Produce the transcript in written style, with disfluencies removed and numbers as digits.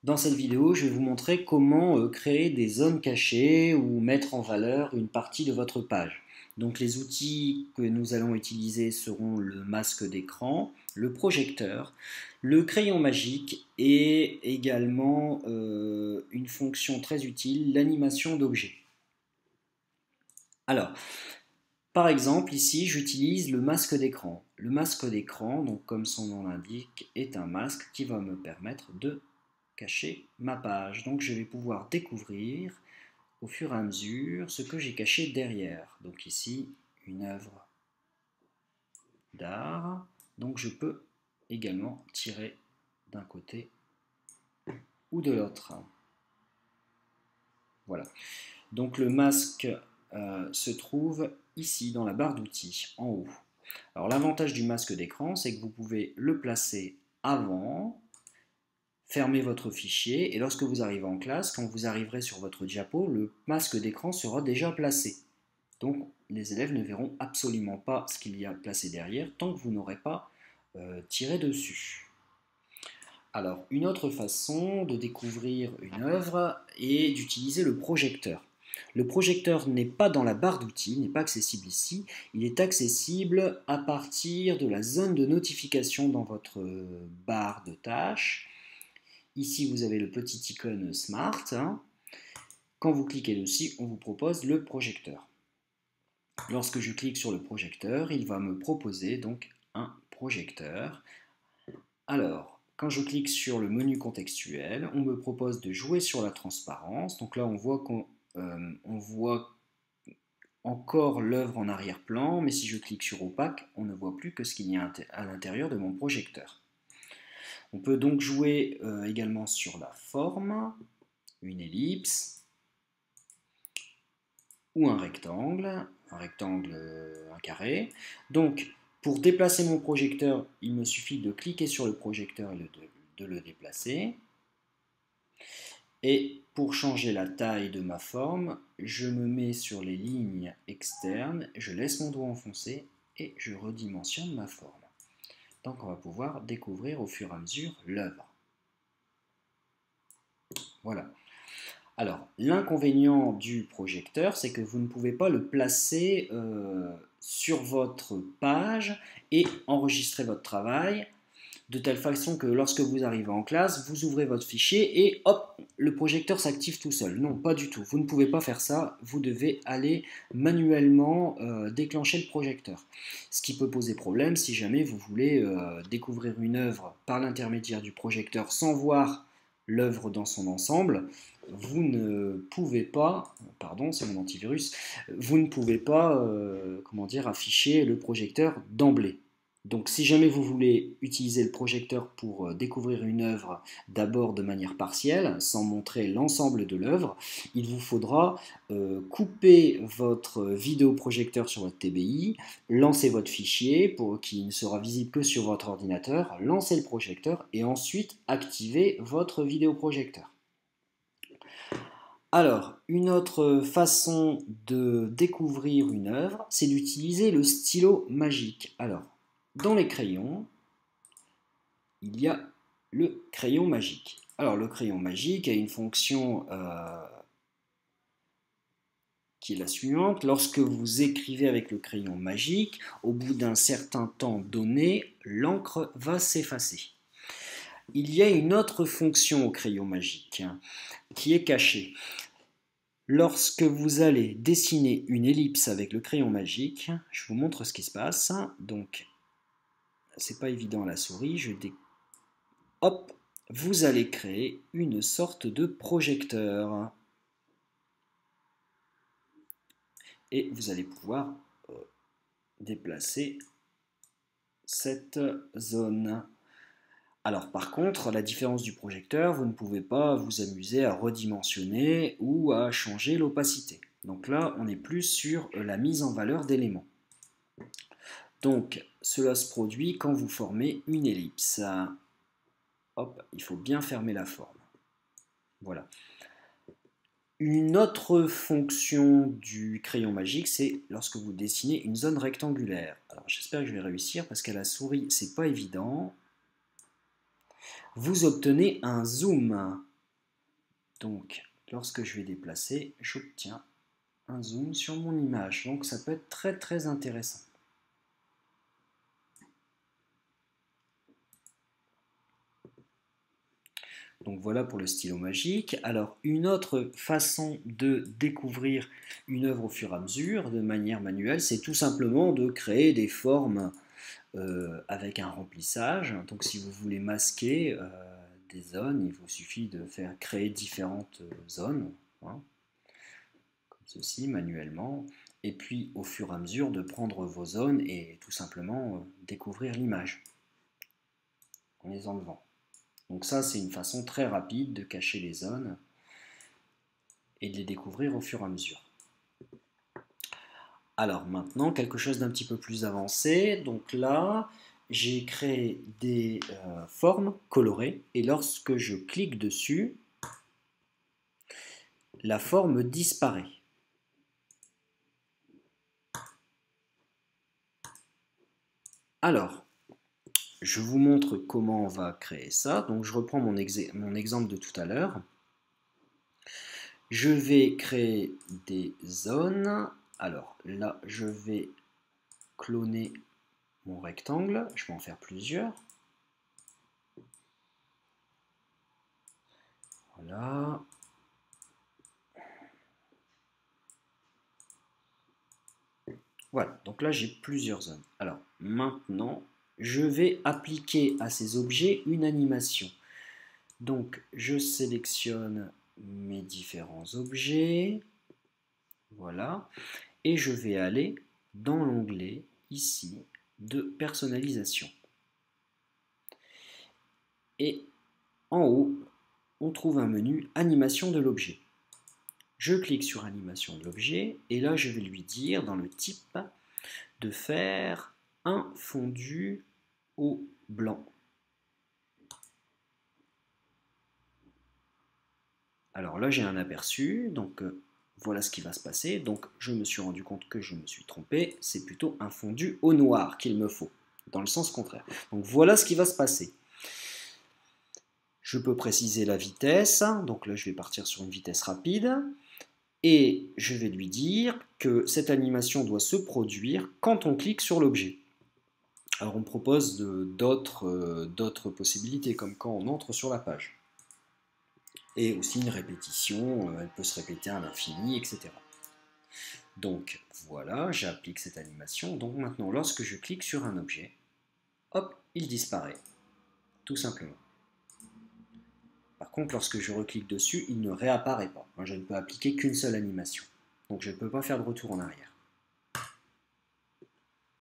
Dans cette vidéo, je vais vous montrer comment créer des zones cachées ou mettre en valeur une partie de votre page. Donc les outils que nous allons utiliser seront le masque d'écran, le projecteur, le crayon magique et également une fonction très utile, l'animation d'objets. Alors, par exemple, ici, j'utilise le masque d'écran. Le masque d'écran, donc comme son nom l'indique, est un masque qui va me permettre de cacher ma page. Donc je vais pouvoir découvrir au fur et à mesure ce que j'ai caché derrière. Donc ici, une œuvre d'art. Donc je peux également tirer d'un côté ou de l'autre. Voilà. Donc le masque se trouve ici dans la barre d'outils, en haut. Alors l'avantage du masque d'écran, c'est que vous pouvez le placer avant, fermez votre fichier et lorsque vous arrivez en classe, quand vous arriverez sur votre diapo, le masque d'écran sera déjà placé. Donc les élèves ne verront absolument pas ce qu'il y a placé derrière tant que vous n'aurez pas tiré dessus. Alors une autre façon de découvrir une œuvre est d'utiliser le projecteur. Le projecteur n'est pas dans la barre d'outils, n'est pas accessible ici, il est accessible à partir de la zone de notification dans votre barre de tâches. Ici, vous avez le petit icône Smart. Quand vous cliquez dessus, on vous propose le projecteur. Lorsque je clique sur le projecteur, il va me proposer donc un projecteur. Alors, quand je clique sur le menu contextuel, on me propose de jouer sur la transparence. Donc là, on voit qu'on voit encore l'œuvre en arrière-plan, mais si je clique sur opaque, on ne voit plus que ce qu'il y a à l'intérieur de mon projecteur. On peut donc jouer également sur la forme, une ellipse ou un rectangle, un carré. Donc, pour déplacer mon projecteur, il me suffit de cliquer sur le projecteur et de le déplacer. Et pour changer la taille de ma forme, je me mets sur les lignes externes, je laisse mon doigt enfoncé et je redimensionne ma forme. Donc on va pouvoir découvrir au fur et à mesure l'œuvre. Voilà. Alors, l'inconvénient du projecteur, c'est que vous ne pouvez pas le placer sur votre page et enregistrer votre travail de telle façon que lorsque vous arrivez en classe, vous ouvrez votre fichier et hop, le projecteur s'active tout seul. Non, pas du tout. Vous ne pouvez pas faire ça. Vous devez aller manuellement déclencher le projecteur. Ce qui peut poser problème si jamais vous voulez découvrir une œuvre par l'intermédiaire du projecteur sans voir l'œuvre dans son ensemble. Vous ne pouvez pas, pardon, c'est mon antivirus, vous ne pouvez pas, comment dire, afficher le projecteur d'emblée. Donc si jamais vous voulez utiliser le projecteur pour découvrir une œuvre d'abord de manière partielle, sans montrer l'ensemble de l'œuvre, il vous faudra couper votre vidéoprojecteur sur votre TBI, lancer votre fichier qui ne sera visible que sur votre ordinateur, lancer le projecteur et ensuite activer votre vidéoprojecteur. Alors, une autre façon de découvrir une œuvre, c'est d'utiliser le stylo magique. Alors, dans les crayons, il y a le crayon magique. Alors, le crayon magique a une fonction qui est la suivante. Lorsque vous écrivez avec le crayon magique, au bout d'un certain temps donné, l'encre va s'effacer. Il y a une autre fonction au crayon magique qui est cachée. Lorsque vous allez dessiner une ellipse avec le crayon magique, je vous montre ce qui se passe. Donc, c'est pas évident à la souris. Hop, vous allez créer une sorte de projecteur. Et vous allez pouvoir déplacer cette zone. Alors par contre, la différence du projecteur, vous ne pouvez pas vous amuser à redimensionner ou à changer l'opacité. Donc là, on est plus sur la mise en valeur d'éléments. Donc cela se produit quand vous formez une ellipse. Hop, il faut bien fermer la forme. Voilà. Une autre fonction du crayon magique, c'est lorsque vous dessinez une zone rectangulaire. Alors j'espère que je vais réussir parce qu'à la souris, c'est pas évident. Vous obtenez un zoom. Donc, lorsque je vais déplacer, j'obtiens un zoom sur mon image. Donc, ça peut être très très intéressant. Donc voilà pour le stylo magique. Alors une autre façon de découvrir une œuvre au fur et à mesure, de manière manuelle, c'est tout simplement de créer des formes avec un remplissage. Donc si vous voulez masquer des zones, il vous suffit de faire créer différentes zones, hein, comme ceci, manuellement. Et puis au fur et à mesure de prendre vos zones et tout simplement découvrir l'image en les enlevant. Donc ça, c'est une façon très rapide de cacher les zones et de les découvrir au fur et à mesure. Alors maintenant, quelque chose d'un petit peu plus avancé. Donc là, j'ai créé des formes colorées et lorsque je clique dessus, la forme disparaît. Alors, je vous montre comment on va créer ça. Donc je reprends mon exemple de tout à l'heure. Je vais créer des zones. Alors là, je vais cloner mon rectangle. Je vais en faire plusieurs. Voilà. Voilà, donc là j'ai plusieurs zones. Alors maintenant, je vais appliquer à ces objets une animation. Donc je sélectionne mes différents objets. Voilà. Et je vais aller dans l'onglet ici de personnalisation. Et en haut, on trouve un menu animation de l'objet. Je clique sur animation de l'objet et là je vais lui dire dans le type de faire un fondu au blanc. Alors là j'ai un aperçu, donc voilà ce qui va se passer. Donc je me suis rendu compte que je me suis trompé, c'est plutôt un fondu au noir qu'il me faut, dans le sens contraire. Donc voilà ce qui va se passer. Je peux préciser la vitesse, donc là je vais partir sur une vitesse rapide. Et je vais lui dire que cette animation doit se produire quand on clique sur l'objet. Alors on propose d'autres possibilités, comme quand on entre sur la page. Et aussi une répétition, elle peut se répéter à l'infini, etc. Donc voilà, j'applique cette animation. Donc maintenant, lorsque je clique sur un objet, hop, il disparaît, tout simplement. Par contre, lorsque je reclique dessus, il ne réapparaît pas. Moi, je ne peux appliquer qu'une seule animation. Donc je ne peux pas faire de retour en arrière.